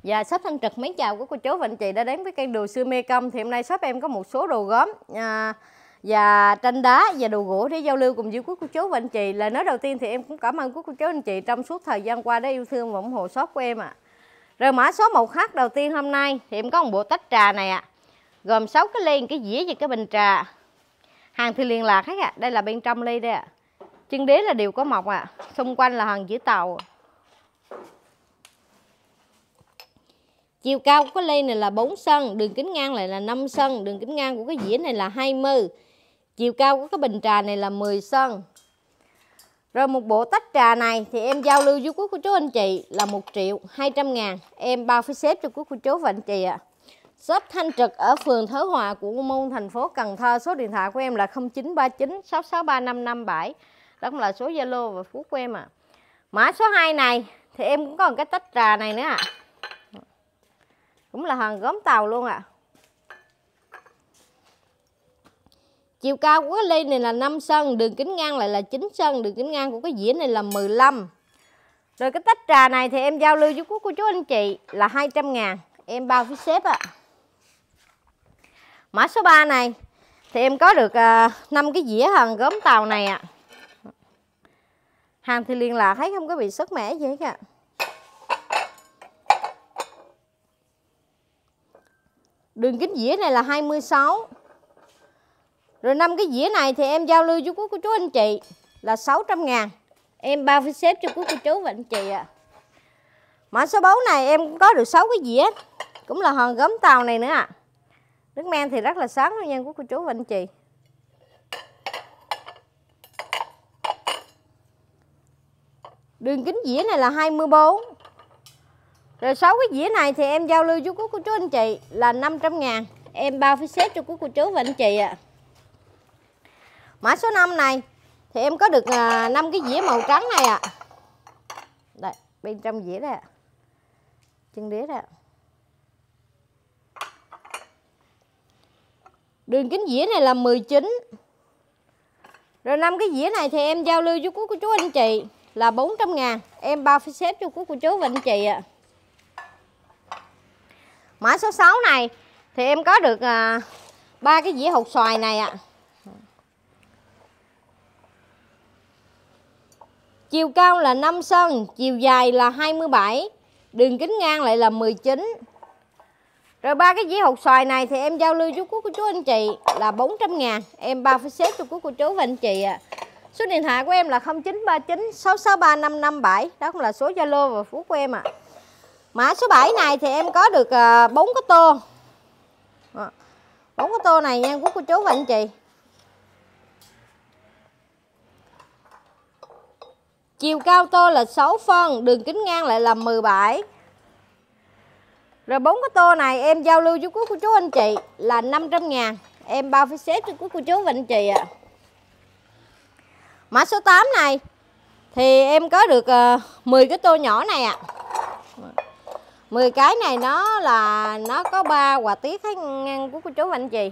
Và shop Thanh Trực mến chào của cô chú và anh chị đã đến với kênh đồ xưa Mê Công. Thì hôm nay shop em có một số đồ gốm và tranh đá và đồ gỗ để giao lưu cùng với cô chú và anh chị. Lời nói đầu tiên thì em cũng cảm ơn cô chú anh chị trong suốt thời gian qua đã yêu thương và ủng hộ shop của em ạ. Rồi mã số 1H đầu tiên hôm nay thì em có một bộ tách trà này ạ. Gồm 6 cái ly, cái dĩa và cái bình trà. Hàng thì liền lạc hết ạ. Đây là bên trong ly đây ạ. Chân đế là đều có mộc ạ. Xung quanh là hàng chữ tàu. Chiều cao của cái ly này là 4 cm, đường kính ngang lại là 5 cm, đường kính ngang của cái dĩa này là 20. Chiều cao của cái bình trà này là 10 cm. Rồi một bộ tách trà này thì em giao lưu với cô chú anh chị là 1.200.000. Em bao phí xếp cho cô chú và anh chị ạ. Shop Thanh Trực ở phường Thới Hòa, quận Ô Môn, thành phố Cần Thơ. Số điện thoại của em là 0939 663557. Đó cũng là số Zalo và Phú của em ạ. Mã số 2 này thì em cũng có một cái tách trà này nữa ạ. Cũng là hàng gốm tàu luôn ạ. Chiều cao của cái ly này là 5 cm, đường kính ngang lại là 9 cm, đường kính ngang của cái dĩa này là 15. Rồi cái tách trà này thì em giao lưu với cô chú anh chị là 200.000. Em bao phí xếp ạ. Mã số 3 này thì em có được 5 cái dĩa hàng gốm tàu này ạ. Hàng thì liền lạc, thấy không có bị sứt mẻ gì hết ạ. Đường kính dĩa này là 26. Rồi 5 cái dĩa này thì em giao lưu với cô chú anh chị là 600.000. Em bao phí xếp cho cô chú và anh chị ạ. Mã số 4 này em cũng có được 6 cái dĩa. Cũng là hàng gốm tàu này nữa ạ. Nước men thì rất là sáng luôn nha cô chú và anh chị. Đường kính dĩa này là 24. Rồi 6 cái dĩa này thì em giao lưu với cô chú anh chị là 500.000. Em bao phí xếp cho cô chú và anh chị ạ. Mã số 5 này thì em có được 5 cái dĩa màu trắng này ạ. Đây, bên trong dĩa đây ạ. Chân đế đây ạ. Đường kính dĩa này là 19. Rồi 5 cái dĩa này thì em giao lưu với cô chú anh chị là 400.000. Em bao phí xếp cho cô chú và anh chị ạ. Mã số 6 này thì em có được 3 cái dĩa hột xoài này ạ. Chiều cao là 5 cm, chiều dài là 27, đường kính ngang lại là 19. Rồi 3 cái dĩa hột xoài này thì em giao lưu với cô chú anh chị là 400.000. Em bao phí xếp cho cô chú và anh chị ạ. Số điện thoại của em là 0939 663557. Đó cũng là số Zalo và Phú của em ạ. Mã số 7 này thì em có được 4 cái tô. 4 cái tô này nha cô chú và anh chị. Chiều cao tô là 6 phân, đường kính ngang lại là 17. Rồi 4 cái tô này em giao lưu với cô chú anh chị là 500.000. Em bao phí xếp cho cô chú và anh chị ạ. Mã số 8 này thì em có được 10 cái tô nhỏ này ạ. 10 cái này nó có 3 họa tiết hết ngang của cô chú và anh chị.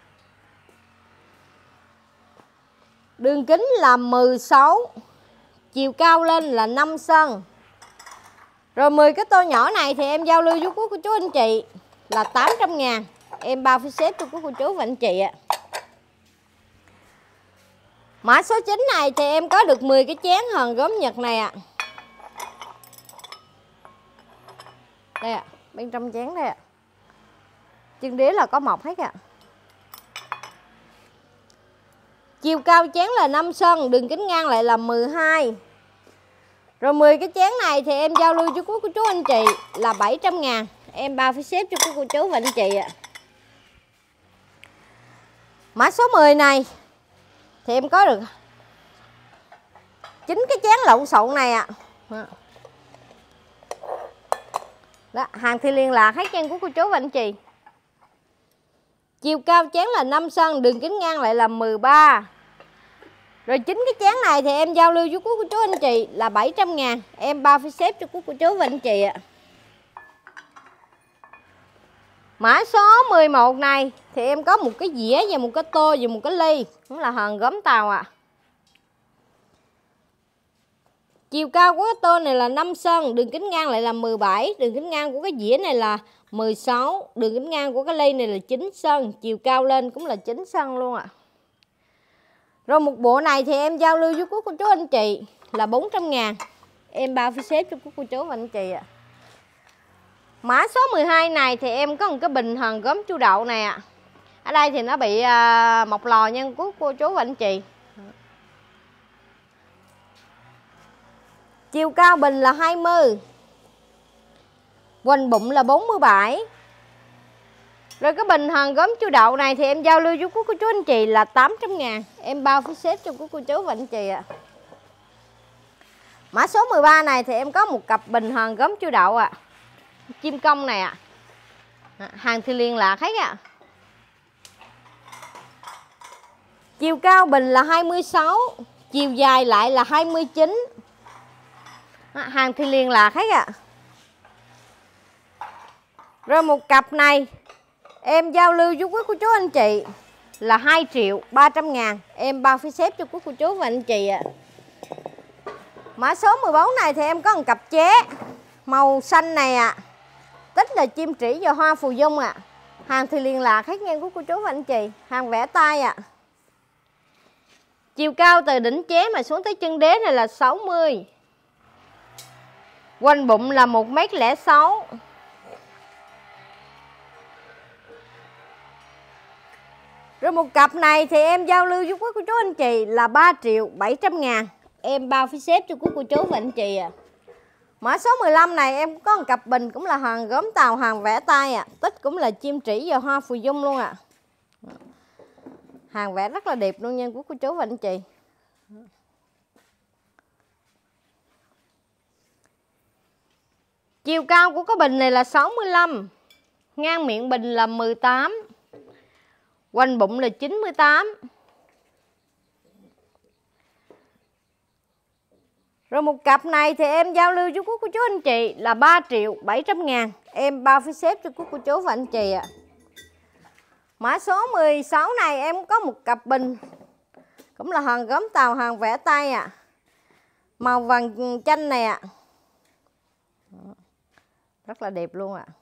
Đường kính là 16. Chiều cao lên là 5 cm. Rồi 10 cái tô nhỏ này thì em giao lưu với cô chú anh chị là 800.000. Em bao phí xếp cho cô chú và anh chị ạ. Mã số 9 này thì em có được 10 cái chén hòn gốm Nhật này ạ. Đây ạ, bên trong chén đây ạ. Chân đế là có mộc hết ạ. Chiều cao chén là 5 cm, đường kính ngang lại là 12. Rồi 10 cái chén này thì em giao lưu cho cô chú anh chị là 700.000. Em bao phí xếp cho cô chú và anh chị ạ. Mã số 10 này thì em có được 9 cái chén lộn xộn này ạ. Đó, hàng thì liền lạc hết chân của cô chú và anh chị. Chiều cao chén là 5 cm, đường kính ngang lại là 13. Rồi 9 cái chén này thì em giao lưu với cô chú anh chị là 700.000. Em bao phí xếp cho cô chú và anh chị ạ. Mã số 11 này thì em có một cái dĩa và một cái tô và một cái ly. Cũng là hàng gốm tàu ạ. Chiều cao của cái tô này là 5 cm, đường kính ngang lại là 17, đường kính ngang của cái dĩa này là 16, đường kính ngang của cái ly này là 9 cm, chiều cao lên cũng là 9 cm luôn ạ. Rồi một bộ này thì em giao lưu với cô chú anh chị là 400.000. Em bao phí xếp cho cô chú và anh chị ạ. Mã số 12 này thì em có một cái bình hòn gốm chu đậu này ạ. Ở đây thì nó bị mọc lò nha cô chú và anh chị. Chiều cao bình là 20, hoành bụng là 47. Rồi cái bình hòn gốm chu đậu này thì em giao lưu với cô chú anh chị là 800.000. Em bao phí xếp cho cô chú và anh chị ạ. Mã số 13 này thì em có một cặp bình hòn gốm chu đậu ạ. Chim công này ạ. Hàng thì liên lạc hết ạ. Chiều cao bình là 26, chiều dài lại là 29. Hàng thì liên lạc hết ạ. Rồi một cặp này em giao lưu với quý cô chú anh chị là 2.300.000. Em bao phí xếp cho quý cô chú và anh chị ạ. Mã số 14 này thì em có một cặp ché màu xanh này ạ. Tích là chim trĩ và hoa phù dung ạ. Hàng thì liên lạc hết nha quý cô chú và anh chị. Hàng vẽ tay ạ. Chiều cao từ đỉnh ché mà xuống tới chân đế này là 60. Quanh bụng là 1m06. Rồi một cặp này thì em giao lưu với quý cô chú anh chị là 3.700.000. Em bao phí xếp cho quý cô chú và anh chị ạ. Mã số 15 này em có một cặp bình cũng là hòn gốm tàu, hàng vẽ tay ạ. Tích cũng là chim trĩ và hoa phù dung luôn ạ. Hàng vẽ rất là đẹp luôn nha quý cô chú và anh chị. Chiều cao của cái bình này là 65, ngang miệng bình là 18, quanh bụng là 98. Rồi một cặp này thì em giao lưu với cô chú anh chị là 3.700.000. Em bao phí xếp cho cô chú và anh chị ạ. Mã số 16 này em có một cặp bình cũng là hòn gốm tàu, hàng vẽ tay ạ. Màu vàng chanh này ạ. Rất là đẹp luôn ạ.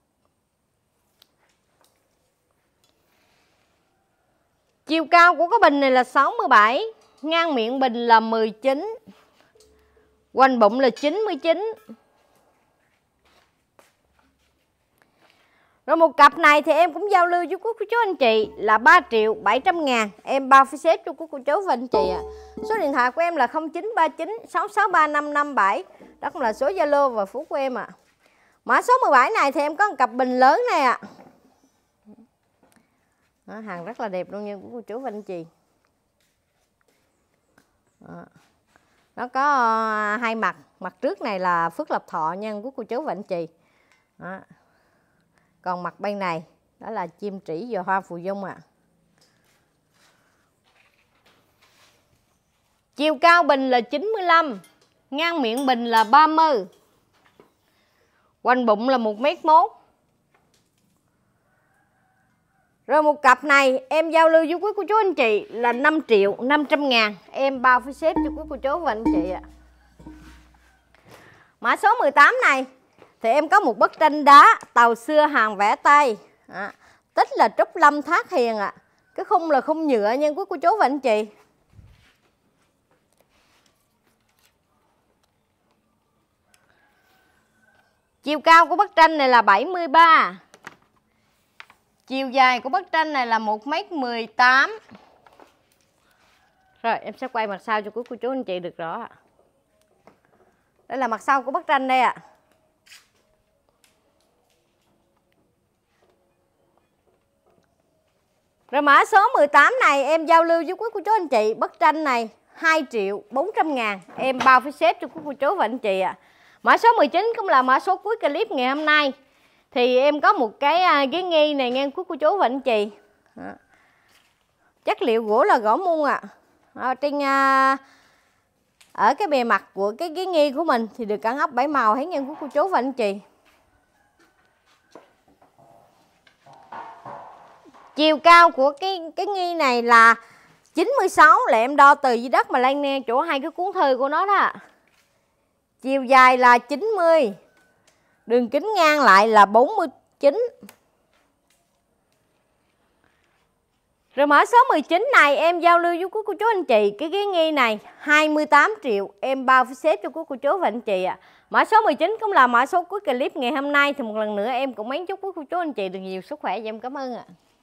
Chiều cao của cái bình này là 67, ngang miệng bình là 19, quanh bụng là 99. Rồi một cặp này thì em cũng giao lưu với cô chú anh chị là 3.700.000. Em bao phí xếp cho cô chú và anh chị ạ. Số điện thoại của em là 0939 663 557. Đó cũng là số Zalo và Phú của em ạ. Mã số 17 này thì em có một cặp bình lớn này ạ. Hàng rất là đẹp luôn nha cô chú và anh chị. Nó có hai mặt. Mặt trước này là Phước Lộc Thọ nha cô chú và anh chị. Đó. Còn mặt bên này đó là chim trĩ và hoa phù dung ạ. Chiều cao bình là 95, ngang miệng bình là 30, quanh bụng là 1m1. Rồi một cặp này em giao lưu với quý cô chú anh chị là 5.500.000. Em bao phí xếp cho quý cô chú và anh chị ạ. Mã số 18 này thì em có một bức tranh đá tàu xưa, hàng vẽ tay. Tích là Trúc Lâm Thác Hiền ạ. Cái khung là khung nhựa nha quý cô chú và anh chị. Chiều cao của bức tranh này là 73. Chiều dài của bức tranh này là 1m18. Rồi em sẽ quay mặt sau cho cô chú anh chị được rõ ạ. Đây là mặt sau của bức tranh đây ạ. Rồi mã số 18 này em giao lưu với quý cô chú anh chị, bức tranh này 2.400.000. Em bao phí xếp cho quý cô chú và anh chị ạ. Mã số 19 cũng là mã số cuối clip ngày hôm nay. Thì em có một cái ghế nghi này nghe quý cô chú và anh chị. Chất liệu gỗ là gỗ muôn ạ. Trên ở cái bề mặt của cái ghế nghi của mình thì được cắn ốc 7 màu hết nha quý cô chú và anh chị. Chiều cao của cái nghi này là 96, là em đo từ dưới đất mà lên chỗ hai cái cuốn thư của nó đó. chiều dài là 90, đường kính ngang lại là 49. Rồi mã số 19 này em giao lưu với cô chú anh chị cái ghế nghi này 28 triệu, em bao phí xếp cho cô chú và anh chị ạ. Mã số 19 cũng là mã số cuối clip ngày hôm nay. Thì một lần nữa em cũng mến chúc cô chú anh chị được nhiều sức khỏe và em cảm ơn ạ.